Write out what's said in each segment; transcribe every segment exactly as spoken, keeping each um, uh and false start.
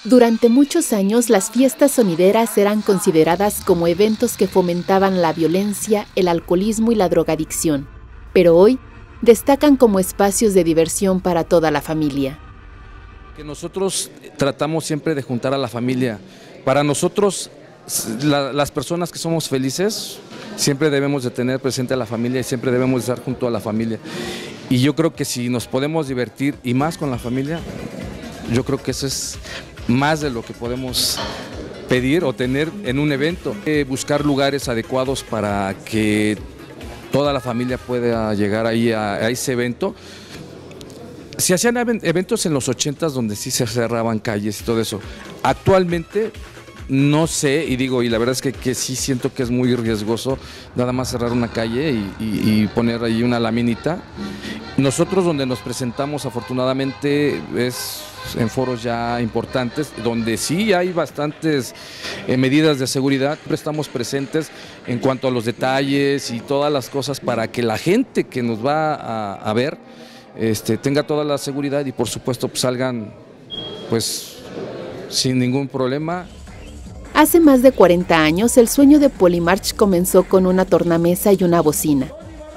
Durante muchos años, las fiestas sonideras eran consideradas como eventos que fomentaban la violencia, el alcoholismo y la drogadicción, pero hoy destacan como espacios de diversión para toda la familia. Que nosotros tratamos siempre de juntar a la familia. Para nosotros, la, las personas que somos felices, siempre debemos de tener presente a la familia y siempre debemos de estar junto a la familia. Y yo creo que si nos podemos divertir y más con la familia, yo creo que eso es más de lo que podemos pedir o tener en un evento. Eh, buscar lugares adecuados para que toda la familia pueda llegar ahí a, a ese evento. Se hacían eventos en los ochentas donde sí se cerraban calles y todo eso. Actualmente no sé, y digo, y la verdad es que, que sí siento que es muy riesgoso nada más cerrar una calle y, y, y poner ahí una laminita. Nosotros donde nos presentamos afortunadamente es en foros ya importantes, donde sí hay bastantes eh, medidas de seguridad. Estamos presentes en cuanto a los detalles y todas las cosas para que la gente que nos va a, a ver este, tenga toda la seguridad y por supuesto pues, salgan pues sin ningún problema. Hace más de cuarenta años, el sueño de Polymarch comenzó con una tornamesa y una bocina.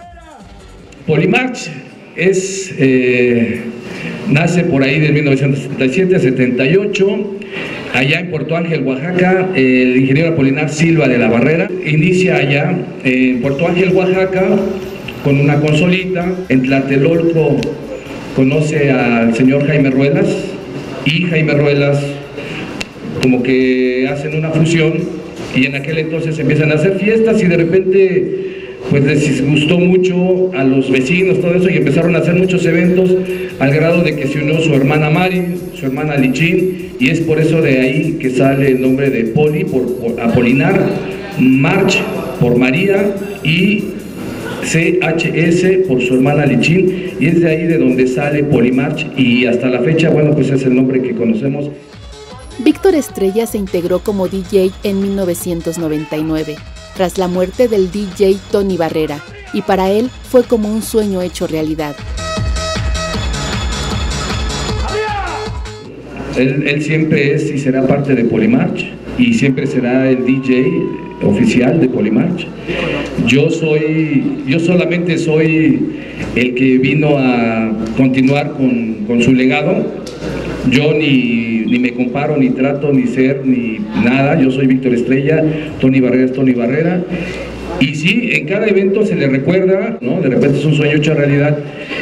Polymarch es, eh, nace por ahí de mil novecientos setenta y siete a setenta y ocho, allá en Puerto Ángel, Oaxaca. El ingeniero Apolinar Silva de la Barrera inicia allá en Puerto Ángel, Oaxaca, con una consolita. En Tlatelolco conoce al señor Jaime Ruelas y Jaime Ruelas como que hacen una fusión y en aquel entonces empiezan a hacer fiestas y de repente pues les gustó mucho a los vecinos todo eso y empezaron a hacer muchos eventos al grado de que se unió su hermana Mari, su hermana Lichín, y es por eso de ahí que sale el nombre de Poli, por, por Apolinar, March por María y C H S por su hermana Lichín, y es de ahí de donde sale Polymarch y hasta la fecha, bueno, pues es el nombre que conocemos. Víctor Estrella se integró como D J en mil novecientos noventa y nueve, tras la muerte del D J Tony Barrera, y para él fue como un sueño hecho realidad. Él, él siempre es y será parte de Polymarch, y siempre será el D J oficial de Polymarch. Yo soy, yo solamente soy el que vino a continuar con, con su legado. Yo ni, ni me comparo, ni trato, ni ser, ni nada. Yo soy Víctor Estrella, Tony Barrera es Tony Barrera. Y sí, en cada evento se le recuerda, ¿no? De repente es un sueño hecho realidad.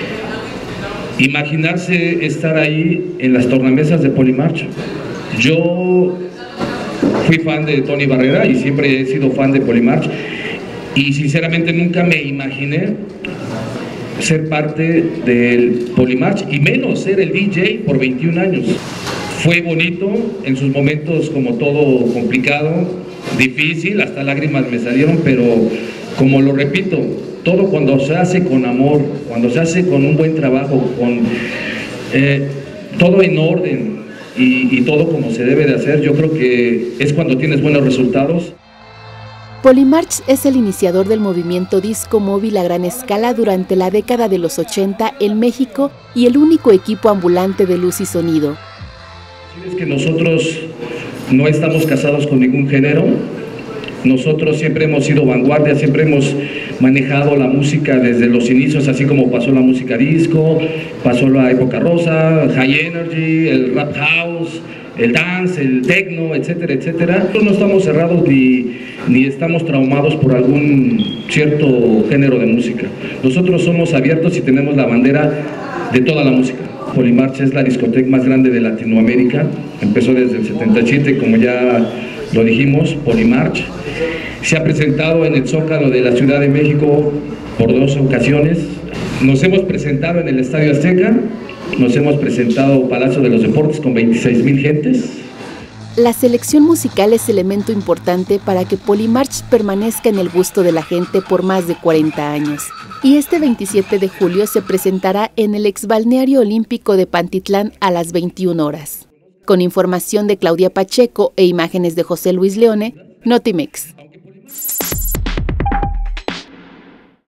Imaginarse estar ahí en las tornamesas de Polymarch. Yo fui fan de Tony Barrera y siempre he sido fan de Polymarch. Y sinceramente nunca me imaginé ser parte del Polymarch y menos ser el D J por veintiún años. Fue bonito, en sus momentos como todo complicado, difícil, hasta lágrimas me salieron, pero como lo repito, todo cuando se hace con amor, cuando se hace con un buen trabajo, con eh, todo en orden y, y todo como se debe de hacer, yo creo que es cuando tienes buenos resultados. Polymarch es el iniciador del movimiento disco móvil a gran escala durante la década de los ochenta en México y el único equipo ambulante de luz y sonido. Es que nosotros no estamos casados con ningún género, nosotros siempre hemos sido vanguardia, siempre hemos manejado la música desde los inicios, así como pasó la música disco, pasó la época rosa, high energy, el rap house, el dance, el techno, etcétera, etcétera. Nosotros no estamos cerrados ni, ni estamos traumados por algún cierto género de música. Nosotros somos abiertos y tenemos la bandera de toda la música. Polymarch es la discoteca más grande de Latinoamérica. Empezó desde el setenta y siete, como ya lo dijimos, Polymarch. Se ha presentado en el Zócalo de la Ciudad de México por dos ocasiones. Nos hemos presentado en el Estadio Azteca. Nos hemos presentado Palacio de los Deportes con veintiséis mil gentes. La selección musical es elemento importante para que Polymarch permanezca en el gusto de la gente por más de cuarenta años. Y este veintisiete de julio se presentará en el exbalneario olímpico de Pantitlán a las veintiuna horas. Con información de Claudia Pacheco e imágenes de José Luis Leone, Notimex.